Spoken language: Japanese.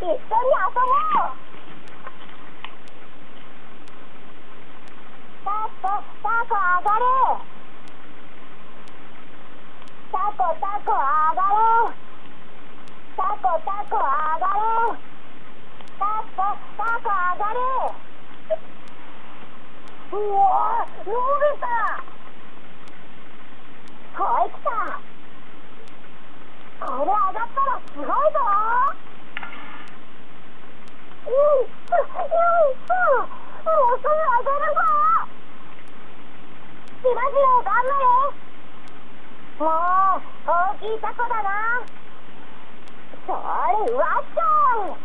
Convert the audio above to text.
一緒に遊ぼう。タコ上がれ。タコ上がれ。タコ上がれ。タコ上がれ。うわ、伸びた。こいつか。これ上がったらすごいぞ。もうすぐ上げるぞ。しばしの頑張れ。もう大きいタコだな。それわっしょい。